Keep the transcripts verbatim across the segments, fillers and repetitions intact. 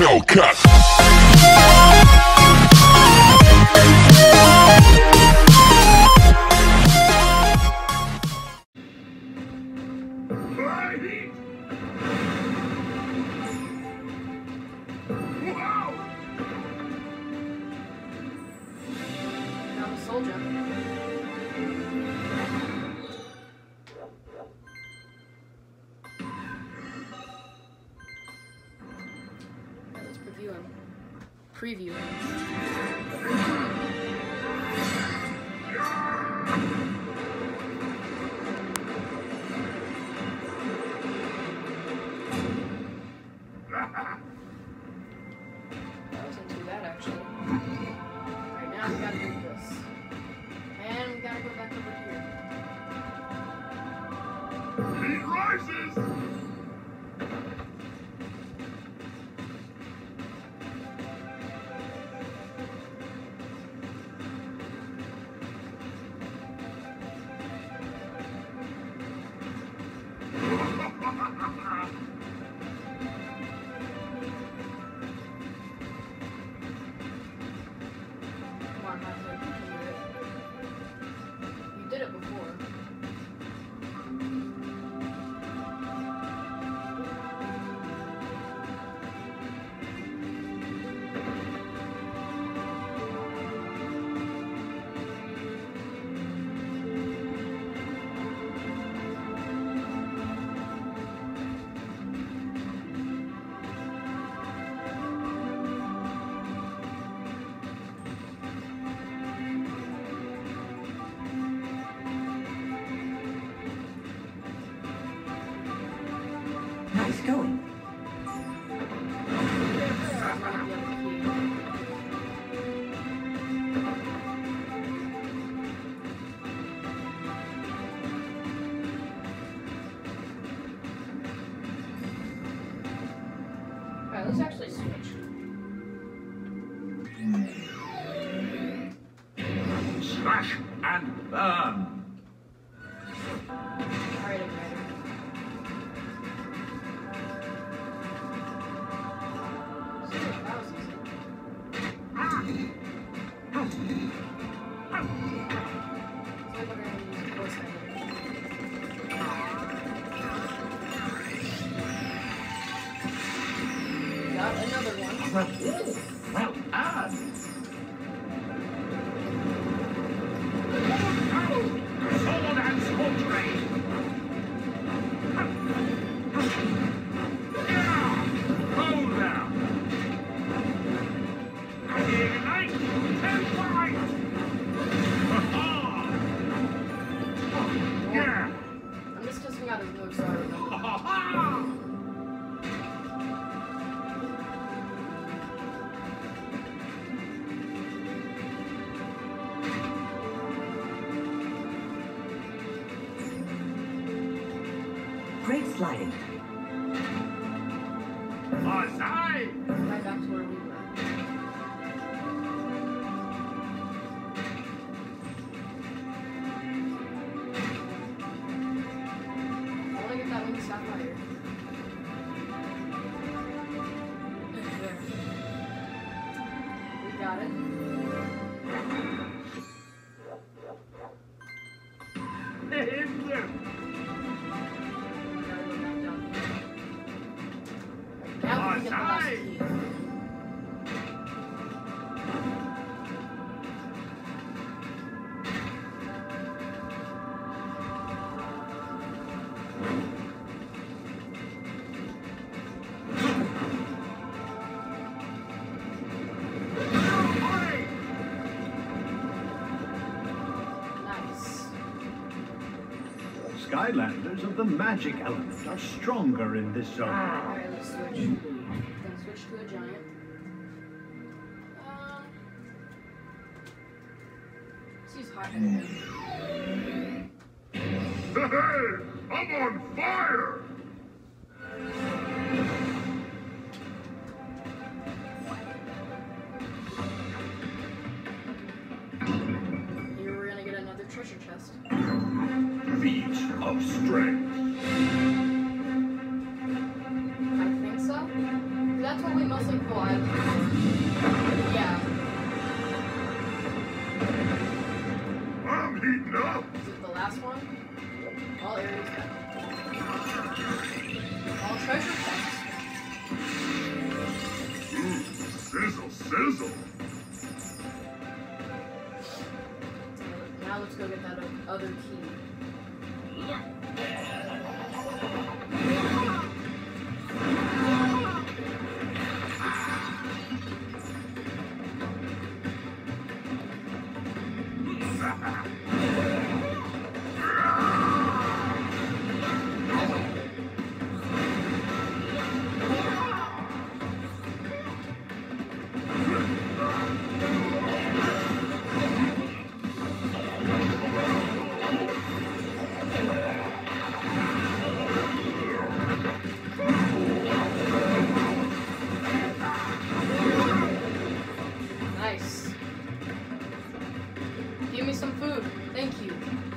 Hellcat. Preview. That wasn't too bad, actually. Alright, now we gotta do this. And we gotta go back over here. Heat rises! You did it before. Nice going. Alright, let's actually switch. Slash and burn! Alright, okay. Got another one. Well done! Sword and scorch ray! Hold down! Ignite! Ten fight! Yeah! I'm just testing out his moves, so I remember. Great sliding. Aside! Right back to where we were. I want to get that wing sapphire. There. We got it. Now we can get the last key. Nice. Skylanders of the magic element are stronger in this zone. Alright, let's switch. Then switch to a giant. Um, let's use hot head. Hey! I'm on fire! Here we're gonna get another treasure chest. Feats of strength. I think so. That's what we mostly something cool I have before. Yeah. I'm heating up. Is it the last one? All areas back. All treasure chests. Ooh, sizzle, sizzle. Now let's go get that other key. Give me some food. Thank you.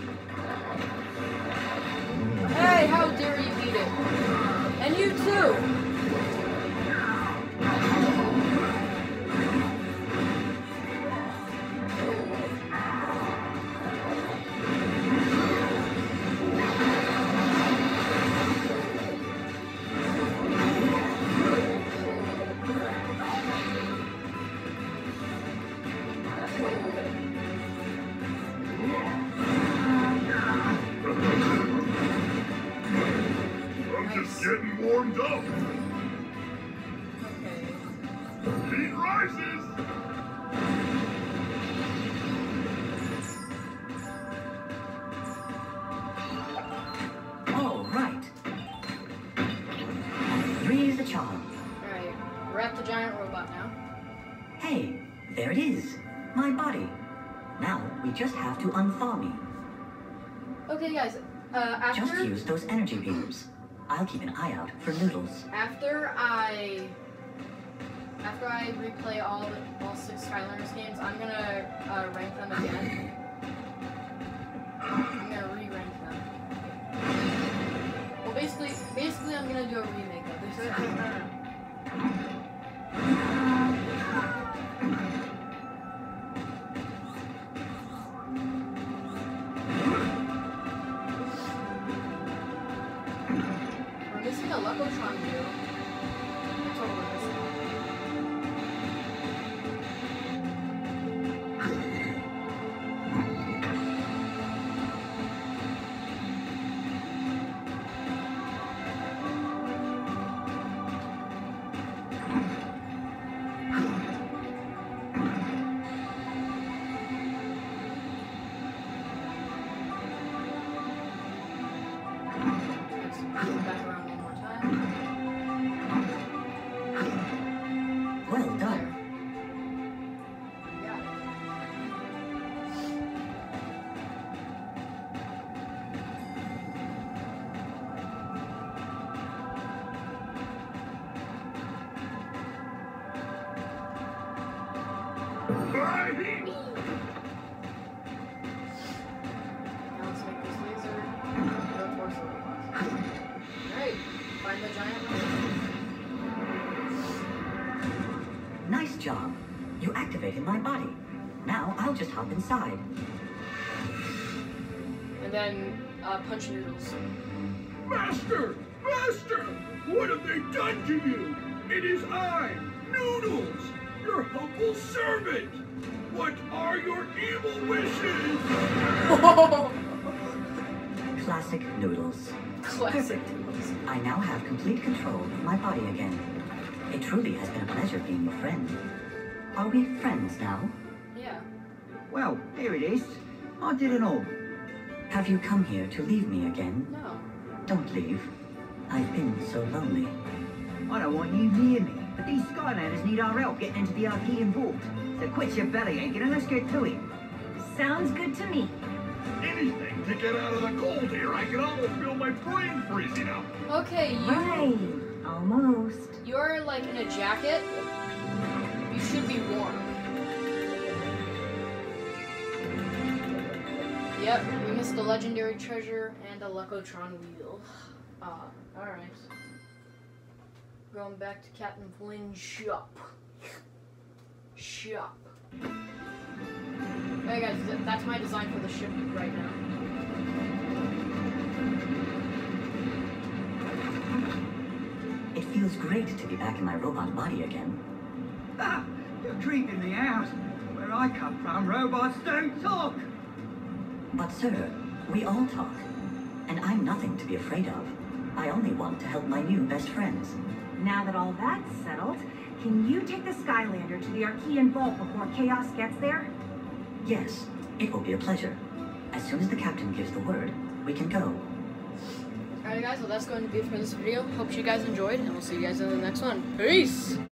Hey, how dare you eat it? And you too! Getting warmed up. Okay. Heat rises. All right. Three's the charm. Alright, we're at the giant robot now. Hey, there it is. My body. Now we just have to unthaw me. Okay, guys. Uh, after Just use those energy beams. I'll keep an eye out for noodles. after I after I replay all the, all six Skylanders games, I'm gonna uh, rank them again. I'm gonna re-rank them. Well, basically, basically, I'm gonna do a remake of this. We're missing a Lucotron view. That's what we're missing. Let's go back around one more time. Well done. We got it. I heat. Now let's make this laser go towards the robot. Alright, find the giant robot. Nice job. You activated my body. Now I'll just hop inside. And then uh, punch noodles. Master! Master! What have they done to you? It is I, Noodles, your humble servant! What are your evil wishes? Classic noodles. Classic Perfect. noodles. I now have complete control of my body again. It truly has been a pleasure being your friend. Are we friends now? Yeah. Well, here it is. I didn't know. Have you come here to leave me again? No. Don't leave. I've been so lonely. I don't want you near me, but these Skylanders need our help getting into the Archean vault. So quit your belly aching and let's get to it. Sounds good to me. Anything to get out of the cold here. I can almost feel my brain freezing up. Okay, you Right. Almost. you're like in a jacket. You should be warm. Yep, we missed a legendary treasure and a Lucotron wheel. Ah, alright. Going back to Captain Flynn's shop. Shop. Hey guys, th that's my design for the ship right now. It feels great to be back in my robot body again. Ah, you're creeping me out. Where I come from, robots don't talk. But sir, we all talk. And I'm nothing to be afraid of. I only want to help my new best friends. Now that all that's settled, can you take the Skylander to the Archean Vault before chaos gets there? Yes, it will be a pleasure. As soon as the captain gives the word, we can go. Alright guys, well that's going to be it for this video. Hope you guys enjoyed, and we'll see you guys in the next one. Peace!